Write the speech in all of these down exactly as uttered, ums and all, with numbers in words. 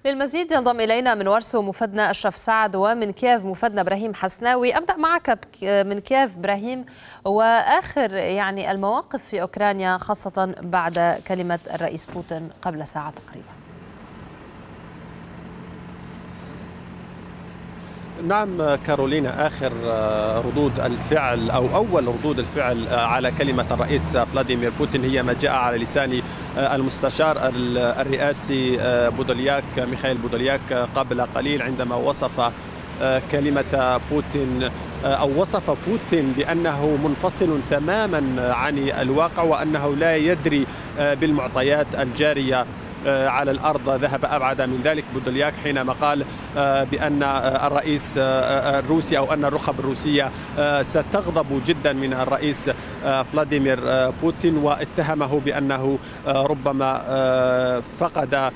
للمزيد ينضم إلينا من وارسو مفدنا أشرف سعد، ومن كييف مفدنا إبراهيم حسناوي. أبدأ معك من كييف إبراهيم، وآخر يعني المواقف في أوكرانيا خاصة بعد كلمة الرئيس بوتين قبل ساعة تقريبا. نعم كارولينا، آخر ردود الفعل أو أول ردود الفعل على كلمة الرئيس فلاديمير بوتين هي ما جاء على لسان المستشار الرئاسي بودولياك ميخائيل بودولياك قبل قليل، عندما وصف كلمة بوتين أو وصف بوتين بأنه منفصل تماما عن الواقع وأنه لا يدري بالمعطيات الجارية على الأرض. ذهب أبعد من ذلك بودولياك حينما قال بأن الرئيس الروسي أو أن الرخب الروسية ستغضب جدا من الرئيس فلاديمير بوتين، واتهمه بأنه ربما فقد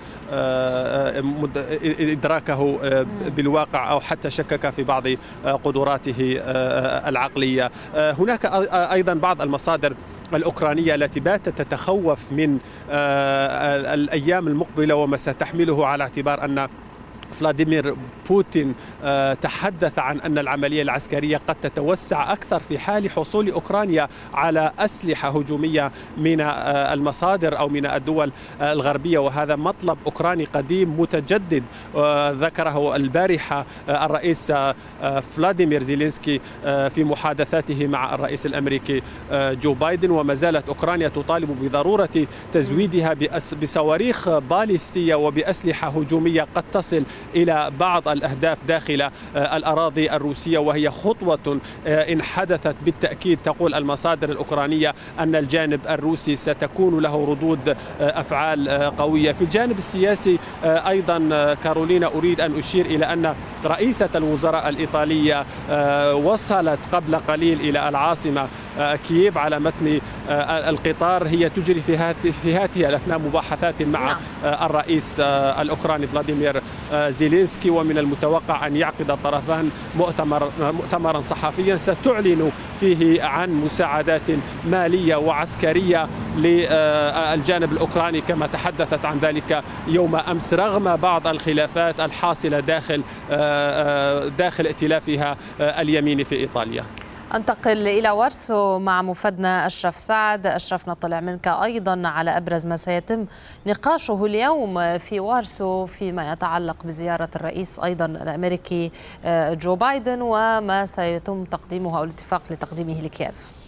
إدراكه بالواقع أو حتى شكك في بعض قدراته العقلية. هناك أيضا بعض المصادر الأوكرانية التي باتت تتخوف من الأيام المقبلة وما ستحمله، على اعتبار أن فلاديمير بوتين تحدث عن أن العملية العسكرية قد تتوسع أكثر في حال حصول أوكرانيا على أسلحة هجومية من المصادر أو من الدول الغربية، وهذا مطلب أوكراني قديم متجدد ذكره البارحة الرئيس فلاديمير زيلينسكي في محادثاته مع الرئيس الأمريكي جو بايدن. وما زالت أوكرانيا تطالب بضرورة تزويدها بصواريخ باليستية وبأسلحة هجومية قد تصل إلى بعض الأهداف داخل الأراضي الروسية، وهي خطوة إن حدثت بالتأكيد تقول المصادر الأوكرانية أن الجانب الروسي ستكون له ردود أفعال قوية. في الجانب السياسي أيضا كارولينا، أريد أن أشير إلى أن رئيسة الوزراء الإيطالية وصلت قبل قليل إلى العاصمة كييف على متن القطار. هي تجري في هذه الأثناء مباحثات مع الرئيس الأوكراني فلاديمير زيلينسكي، ومن المتوقع أن يعقد الطرفان مؤتمر مؤتمرا صحفيا ستعلن فيه عن مساعدات مالية وعسكرية للجانب الأوكراني كما تحدثت عن ذلك يوم أمس، رغم بعض الخلافات الحاصلة داخل داخل ائتلافها اليميني في إيطاليا. أنتقل إلى وارسو مع مفدنا أشرف سعد. أشرف، نطلع منك أيضا على أبرز ما سيتم نقاشه اليوم في وارسو فيما يتعلق بزيارة الرئيس أيضا الأمريكي جو بايدن وما سيتم تقديمه أو الاتفاق لتقديمه لكييف.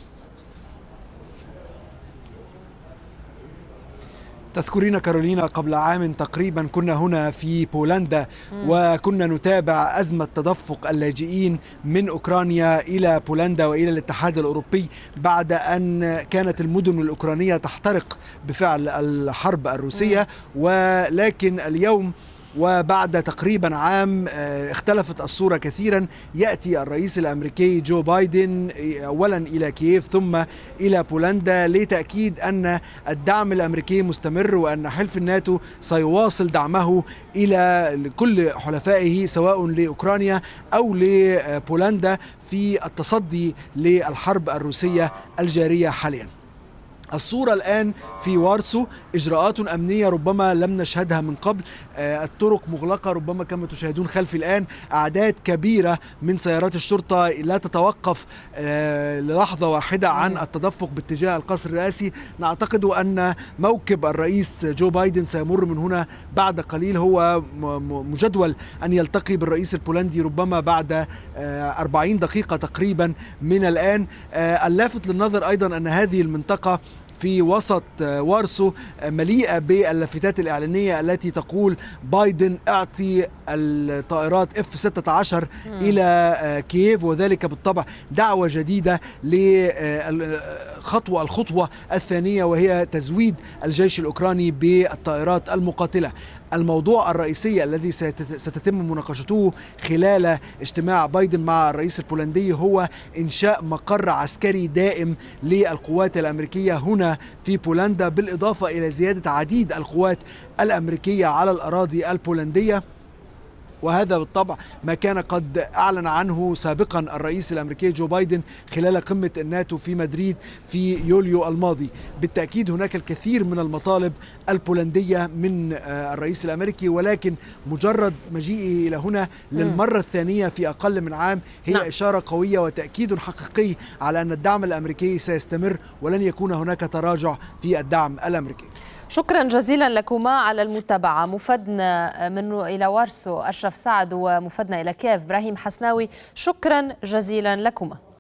تذكرين كارولينا قبل عام تقريبا كنا هنا في بولندا وكنا نتابع أزمة تدفق اللاجئين من أوكرانيا إلى بولندا وإلى الاتحاد الأوروبي بعد أن كانت المدن الأوكرانية تحترق بفعل الحرب الروسية. ولكن اليوم وبعد تقريبا عام اختلفت الصورة كثيرا. يأتي الرئيس الأمريكي جو بايدن أولا إلى كييف ثم إلى بولندا لتأكيد أن الدعم الأمريكي مستمر وأن حلف الناتو سيواصل دعمه إلى كل حلفائه سواء لأوكرانيا أو لبولندا في التصدي للحرب الروسية الجارية حاليا. الصورة الآن في وارسو إجراءات أمنية ربما لم نشهدها من قبل، الطرق مغلقة ربما كما تشاهدون خلفي الآن، أعداد كبيرة من سيارات الشرطة لا تتوقف للحظة واحدة عن التدفق باتجاه القصر الرئاسي. نعتقد أن موكب الرئيس جو بايدن سيمر من هنا بعد قليل، هو مجدول أن يلتقي بالرئيس البولندي ربما بعد أربعين دقيقة تقريبا من الآن. اللافت للنظر أيضا أن هذه المنطقة في وسط وارسو مليئة باللافتات الإعلانية التي تقول بايدن اعطي الطائرات اف ستة عشر إلى كييف، وذلك بالطبع دعوة جديدة لخطوة الخطوة الثانية وهي تزويد الجيش الأوكراني بالطائرات المقاتلة. الموضوع الرئيسي الذي ستتم مناقشته خلال اجتماع بايدن مع الرئيس البولندي هو إنشاء مقر عسكري دائم للقوات الأمريكية هنا في بولندا، بالإضافة إلى زيادة عديد القوات الأمريكية على الأراضي البولندية. وهذا بالطبع ما كان قد أعلن عنه سابقا الرئيس الأمريكي جو بايدن خلال قمة الناتو في مدريد في يوليو الماضي. بالتأكيد هناك الكثير من المطالب البولندية من الرئيس الأمريكي، ولكن مجرد مجيئه إلى هنا للمرة الثانية في أقل من عام هي نعم. إشارة قوية وتأكيد حقيقي على أن الدعم الأمريكي سيستمر ولن يكون هناك تراجع في الدعم الأمريكي. شكرا جزيلا لكما على المتابعة. مفدنا من إلى وارسو أشرف سعد، ومفدنا إلى كييف إبراهيم حسناوي، شكرا جزيلا لكما.